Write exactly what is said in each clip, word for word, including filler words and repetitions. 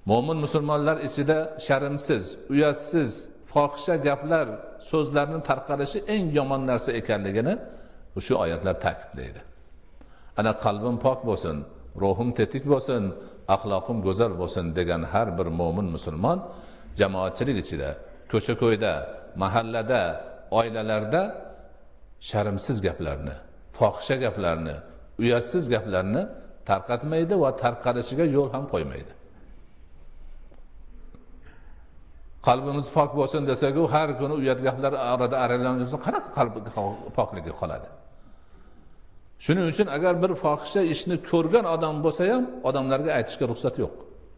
Mo'min musulmonlar ichida sharmsiz, uyatsiz, fohisha gaplar, so'zlarning tarqalishi eng yomon narsa ekanligini shu oyatlar ta'kidlaydi. Ana qalbim pok bo'lsin, ruhim tetik bo'lsin, axloqim go'zal bo'lsin degan har bir mo'min musulmon jamoatchilik ichida, ko'cha-ko'yda, mahallada, oilalarda sharmsiz gaplarni, fohisha gaplarni, uyatsiz gaplarni tarqatmaydi va tarqalishiga yo'l ham qo'ymaydi. Qalbimiz pok bo'lsin desak-ku, har kuni uyat gaplar orada aralanib yursa, qanaqa qalbi pokligi qoladi? Shuning uchun agar bir fohisha ishni ko'rgan odam bo'lsa ham, odamlarga aytishga ruxsat yo'q.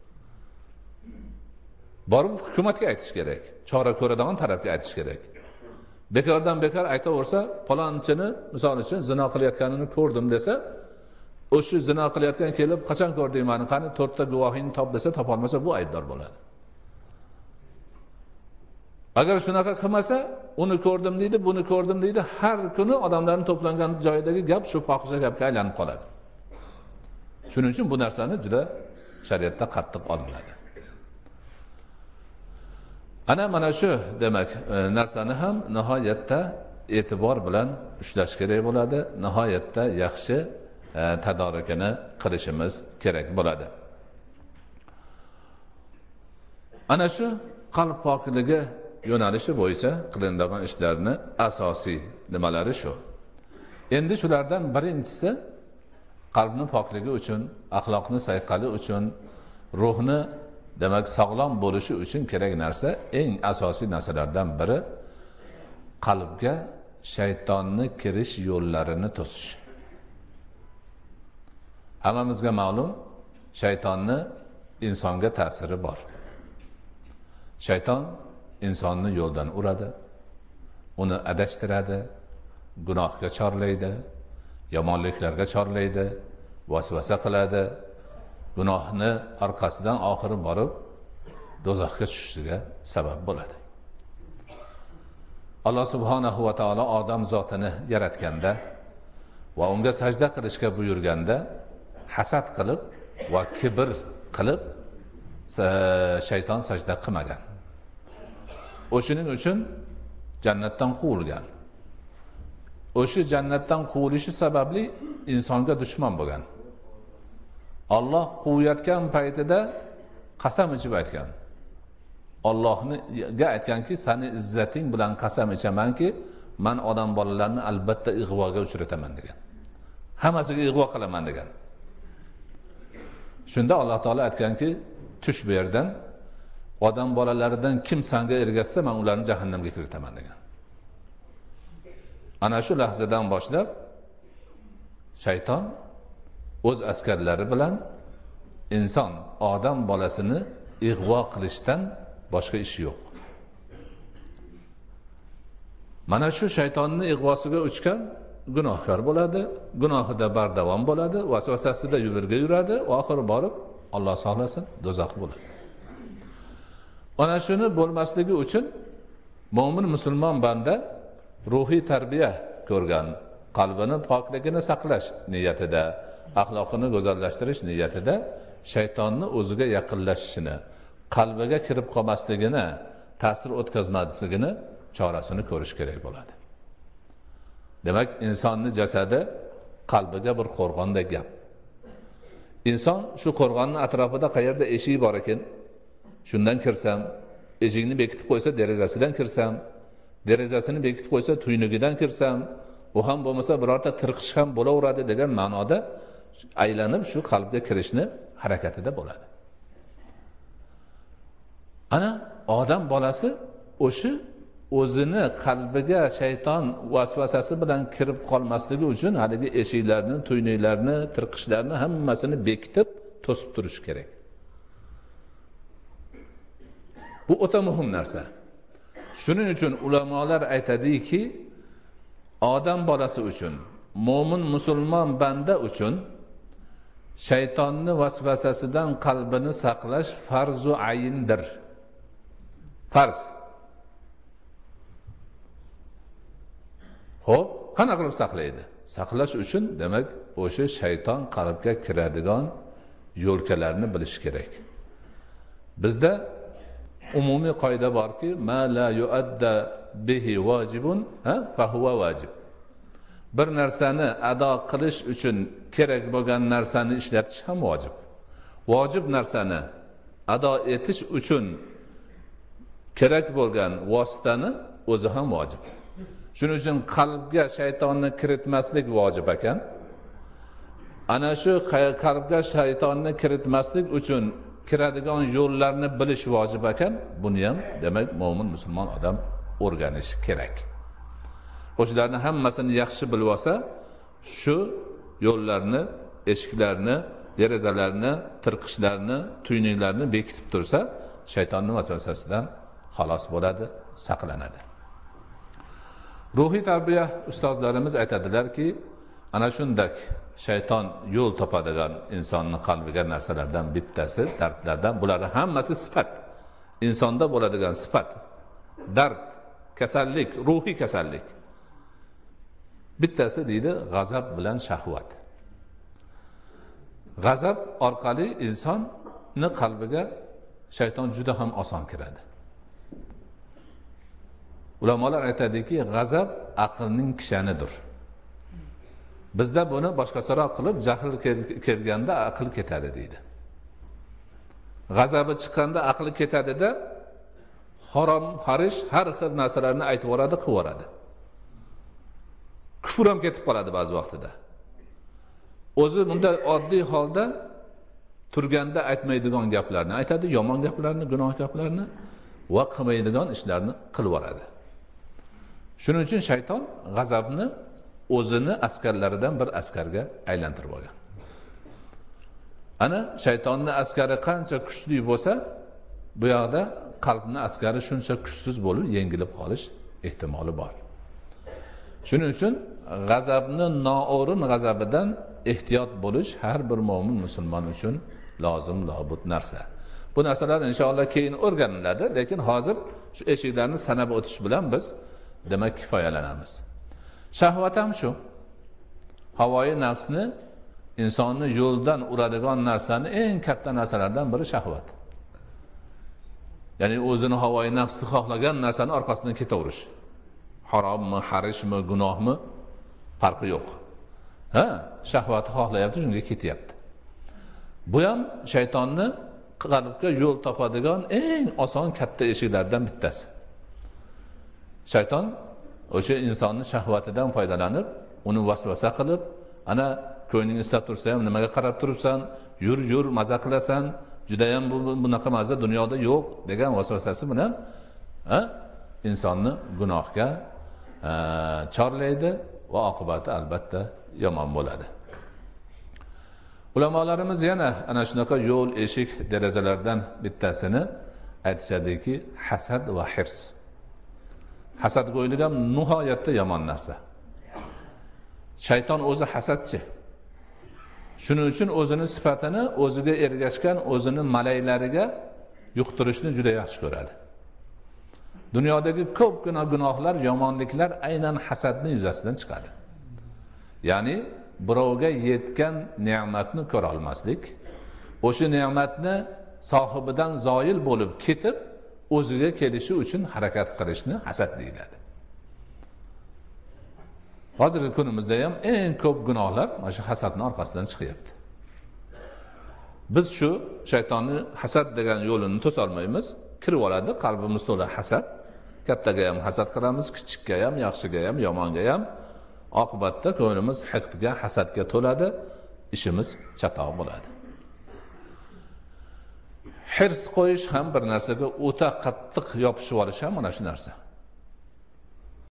Borib hukumatga aytish kerak, chora ko'radigan tarafga aytish kerak. Bekordan bekor aytaversa, palonchini, misol uchun zino qilayotganini ko'rdim desa, o'sha zino qilayotgan kelib, qachon ko'rding meni? Qani to'rtta guvohingni top desa, topolmasa bu aybdor bo'ladi. Agar shunaqa qilmasa, uni ko'rdim deydi, buni ko'rdim deydi, har kuni odamlarning to'plangan joyidagi gap shu fohisha gapga aylanib qoladi. Shuning uchun bu narsani juda shariatda qattiq olinadi. Ana mana shu demak narsani ham nihoyatda e'tibor bilan ushlash kerak bo'ladi, nihoyatda yaxshi e, tadorikini qilishimiz kerak bo'ladi. Ana shu qalb pokligi yo'nalishi bo'yicha qilinadigan ishlarning asosiy nimalari shu. Endi shulardan birinchisi qalbni pokligi uchun, axloqni sayqali uchun, ruhni demak sog'lom bo'lishi uchun kerak narsa, eng asosiy narsalardan biri qalbga shaytonni kirish yo'llarini to'sish. Hammamizga ma'lum, shaytonni insonga ta'siri bor. Shayton insonni yo'ldan uradi, uni adashtiradi, gunohga chorlaydi, yomonliklarga chorlaydi, vasvasa qiladi. Gunohni orqasidan oxiri borib do'zaxga tushishiga sabab bo'ladi. Alloh subhanahu va taolo odam zotini yaratganda va unga sajda qilishga buyurganda hasad qilib va kibr qilib shayton sajda qilmagan. O'shuning uchun jannatdan quvilgan. O'sha jannatdan quvilishi sababli insonga dushman bo'lgan. Allah quvayotgan paytida qasam ichib aytgan. Allohga aytganki, seni izzating bilan qasam ichamanki, men odam bolalarni albatta ig'voga uchrataman degan. Hammasiga ig'vo qilaman degan. Shunda Alloh taolo aytganki, tush bu yerdan, odam bolalaridan kim senga ergashsa, men ularni jahannamga kiritaman degan. Ana shu lahzadan boshlab shayton o'z askarlari bilan inson, odam bolasini ig'vo qilishdan boshqa ishi yo'q. Mana shu shaytonning ig'vosiga uchgan gunohkor bo'ladi, gunohida bardavom bo'ladi, vasvasasida yurga yuradi, oxiri borib Alloh saqlasin, do'zax bo'ladi. Ana shuni bo'lmasligi uchun mo'min musulmon banda ruhiy tarbiya ko'rgan, qalbini pokligini saqlash niyatida, axloqini go'zallashtirish niyatida shaytonni o'ziga yaqinlashishini, qalbiga kirib qolmasligini, ta'sir o'tkazmasligini chorasini ko'rish kerak bo'ladi. Demak, insonning jasadi qalbiga bir qo'rg'ondek gap. Inson shu qo'rg'onning atrofida qayerda eshik bor ekan, shundan kirsam, eshikni bekitib qo'ysa derazasidan kirsam, derazasini bekitib qo'ysa tuynugidan kirsam, bu ham bo'lmasa birorta tirqish ham bo'laveradi degan ma'noda aylanib shu qalbga kirishni harakatida bo'ladi. Ana odam bolasi o'sha o'zini qalbiga shayton vasvasasi bilan kirib qolmasligi uchun haligi eshiklarni, tuynuklarni, tirqishlarni hammasini bekitib to'sib turish kerak. Bu o'ta muhim narsa. Shuning uchun ulamolar aytadiki, odam bolasi uchun, mo'min musulmon banda uchun shaytonni vasvasasidan qalbini saqlash farzu ayindir. Farz. Xo'p, qana qilib saqlaydi? Saqlash uchun demak, o'sha shayton qalbga kiradigan yo'lkalarni bilish kerak. bizda umumiy qoida borki, ma la yuadda bihi vojibun fa huwa vojib. Bir narsani ado qilish uchun kerak bo'lgan narsani ishlatish ham vojib. Vojib narsani ado etish uchun kerak bo'lgan vositani o'zi ham vojib. Shuning uchun qalbga shaytonni kiritmaslik vojib ekan. Ana shu qalbga shaytonni kiritmaslik uchun kiradigan yo'llarni bilish vojib ekan. Buni ham demak mo'min musulmon odam o'rganish kerak. O'shalarni hammasini yaxshi bilib olsa, shu yo'llarni, eshiklarni, derazalarni, tirqishlarni, tuynuklarni bekitib tursa, shaytonning vasvasasidan xalos bo'ladi, saqlanadi. Ruhiy tarbiya ustozlarimiz aytadilarki, ana shundak shayton yo'l topadigan insonning qalbiga narsalardan bittasi, dardlardan, bularning hammasi sifat. Insonda bo'ladigan sifat. Dard, kasallik, ruhiy kasallik. Bittasi deydi g'azab bilan shahvat. G'azab orqali insonning qalbiga shayton juda ham oson kiradi. Ulamolar aytadiki, g'azab aqlning kishanidir. Bizda buni boshqacharoq qilib, jahl kelganda aql ketadi deydi. G'azabi chiqqanda aqli ketadi-da, harom, harish, har xil narsalarni aytib yuboradi, qilib yuboradi. Kufr ham ketib qoladi ba'zi vaqtida. O'zi bunda oddiy holda turganda aytmaydigan gaplarni aytadi, yomon gaplarni, gunoh gaplarni va qilmaydigan ishlarni qilib yuboradi. Shuning uchun shayton g'azabni o'zini askarlaridan bir askarga aylantirib olgan. Ana shaytonning askari qancha kuchli bo'lsa, bu yoqda qalbning askari shuncha kuchsiz bo'lib, yengilib qolish ehtimoli bor. Shuning uchun g'azabni noo'rin g'azabidan ehtiyot bo'lish har bir mo'min musulmon uchun lozim, lobud narsa. Bu narsalar inshaalloh keyin o'rganiladi, lekin hozir shu eshiklarni sanab o'tish bilan biz demak kifoyalanamiz. Shahvat ham shu. Havoyi nafsni insonni yo'ldan uradigan narsani eng katta narsalardan biri shahvat. Ya'ni o'zini havoyi nafsi xohlagan narsani orqasidan ketaverish. Harommi, harishmi, gunohmi farqi yo'q. Ha, shahvati xohlayapti, shunga ketyapti. Bu ham shaytonni qalbga yo'l topadigan eng oson katta eshiklardan bittasi. Shayton o'sha insonning shahvatidan foydalanib, uni vasvasa qilib, ana ko'ngling istab tursa ham nimaga qarab turibsan, yur yur maza qilasan, juda ham bu bunaqa maza dunyoda yo'q degan vasvasasi bilan ha insonni gunohga chorlaydi va oqibati albatta yomon bo'ladi. Ulamolarimiz yana ana shunaqa yo'l, eshik, derazalardan bittasini aytishadiki, hasad va hirs. Hasadgo'ylik ham nihoyatda yomon narsa. Shayton o'zi hasadchi. Shuning uchun o'zini sifatini o'ziga ergashgan o'zini malaylariga yuqtirishni juda yaxshi ko'radi. Dunyodagi ko'pgina gunohlar, yomonliklar aynan hasadning yuzasidan chiqadi. Ya'ni birovga yetgan ne'matni ko'ra olmaslik, o'sha ne'matni sohibidan zoil bo'lib ketib, o'ziga kelishi uchun harakat qilishni hasad deyiladi. Hozirgi kunimizda ham eng ko'p gunohlar mana shu hasadning orqasidan chiqyapti. Biz shu shaytonning hasad degan yo'lini to'sa olmaymiz, kirib oladi, qalbimiz to'la hasad. Kattaga ham hasad qilamiz, kichikka ham, yaxshiga ham, yomonga ham. Oqibatda ko'nglimiz hiqtga, hasadga to'ladi, ishimiz chatoq bo'ladi. Hirs qo'yish ham bir narsaga o'ta qattiq yopishib olish ham mana shu narsa.